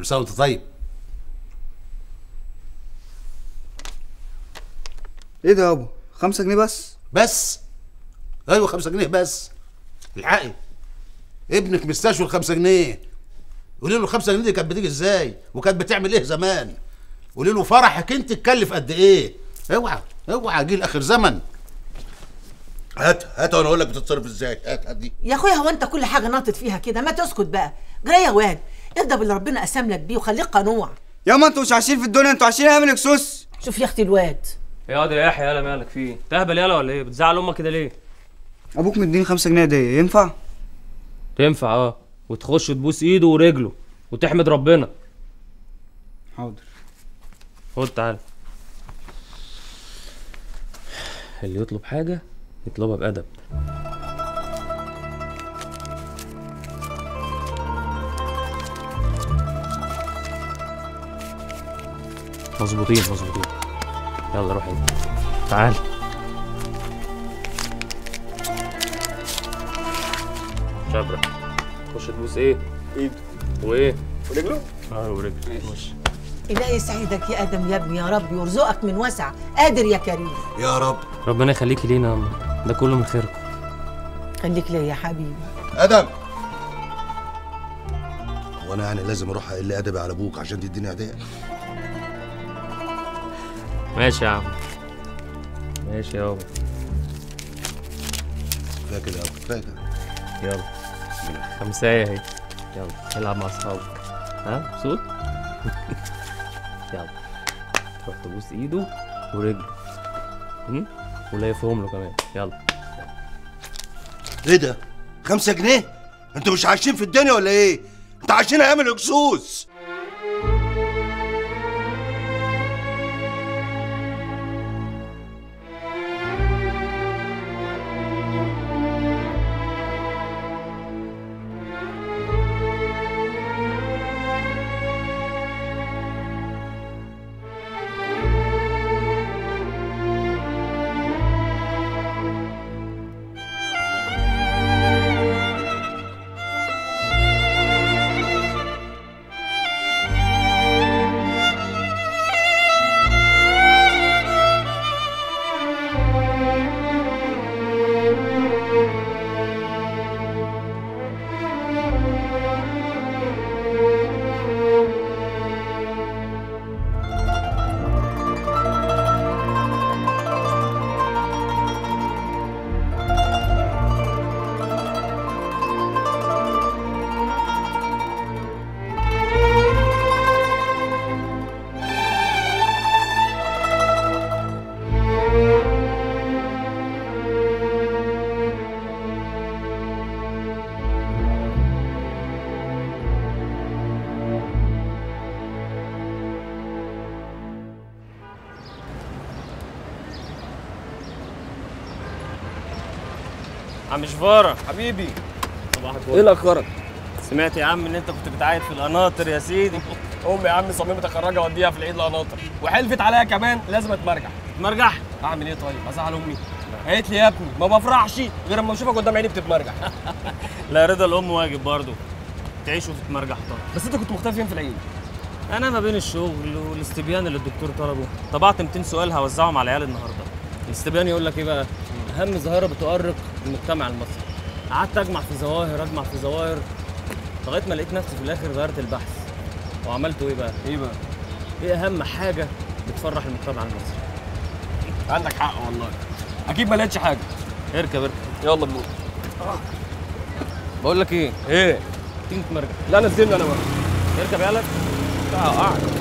كل سنه وانت طيب. ايه ده يابا؟ 5 جنيه بس؟ بس؟ ايوه 5 جنيه بس. الحقي ابنك مستشفى ال5 جنيه. قولي له ال5 جنيه دي كانت بتيجي ازاي؟ وكانت بتعمل ايه زمان؟ قولي له فرحك انت اتكلف قد ايه؟ اوعى اوعى جيل اخر زمن. هات وانا اقول لك بتتصرف ازاي. هات دي يا اخويا، هو انت كل حاجه ناطط فيها كده؟ ما تسكت بقى. جري يا واد، ارضى باللي ربنا قسم لك بيه وخليك قنوع. ياما انتوا مش عايشين في الدنيا، انتوا عايشين ايام الاكسوس. شوف يا اختي الواد. يا واد يا يحيى، يالا مالك فيه؟ تهبل يالا ولا ايه؟ بتزعل امك كده ليه؟ ابوك مديني 5 جنيه دي، ينفع؟ تنفع اه، وتخش تبوس ايده ورجله وتحمد ربنا. حاضر. خد تعالى. اللي يطلب حاجه يطلبها بأدب. مظبوطين مظبوطين. يلا روح انت. تعال. شبرا. خش تبوس ايه؟ ايده. وايه؟ ورجله؟ اه ورجله. ماشي. إلهي يسعدك يا آدم يا ابني، يا رب يرزقك من وسع، قادر يا كريم. يا رب. ربنا يخليكي لينا يا أما، ده كله من خيركم. خليك ليا يا حبيبي. ادم. هو انا يعني لازم اروح اقل ادبي على ابوك عشان تديني هديه؟ ماشي يا عم. ماشي يابا. كفايه كده يابا، كفايه كده. يلا. 5 اهي. يلا العب مع اصحابك. ها مبسوط؟ يلا تروح تبوس ايده ورجله. ولا يفهم له كمان. يلا. ايه ده؟ 5 جنيه؟ انتوا مش عايشين في الدنيا ولا ايه؟ انتوا عايشين ايام الاكسوس. عم شفارة حبيبي، صباح الفل. ايه اللي اخرك؟ سمعت يا عم ان انت كنت بتعايد في القناطر يا سيدي. امي يا عم صممت اخرجها اوديها في العيد القناطر، وحلفت عليا كمان لازم اتمرجح. تمرجح؟ اعمل ايه طيب؟ ازعل امي؟ قالت لي يا ابني ما بفرحش غير اما اشوفك قدام عيني بتتمرجح. لا، رضا الام واجب برضه. تعيش وتتمرجح طبعا. بس انت كنت مختفي فين في العيد؟ انا ما بين الشغل والاستبيان اللي الدكتور طلبه طبعت 200 سؤال هوزعهم على العيال النهارده. الاستبيان يقول لك ايه بقى؟ اهم ظاهره بتؤرق المجتمع المصري. قعدت اجمع في ظواهر لغايه ما لقيت نفسي في الاخر غيرت البحث وعملت ايه بقى؟ ايه اهم حاجه بتفرح المجتمع المصري؟ عندك حق والله، اكيد ما لقيتش حاجه. اركب يلا بنور. بقول لك ايه؟ ايه؟ تيجي تتمرجح. لا نزلني انا بقى. اركب يالا. قاعد.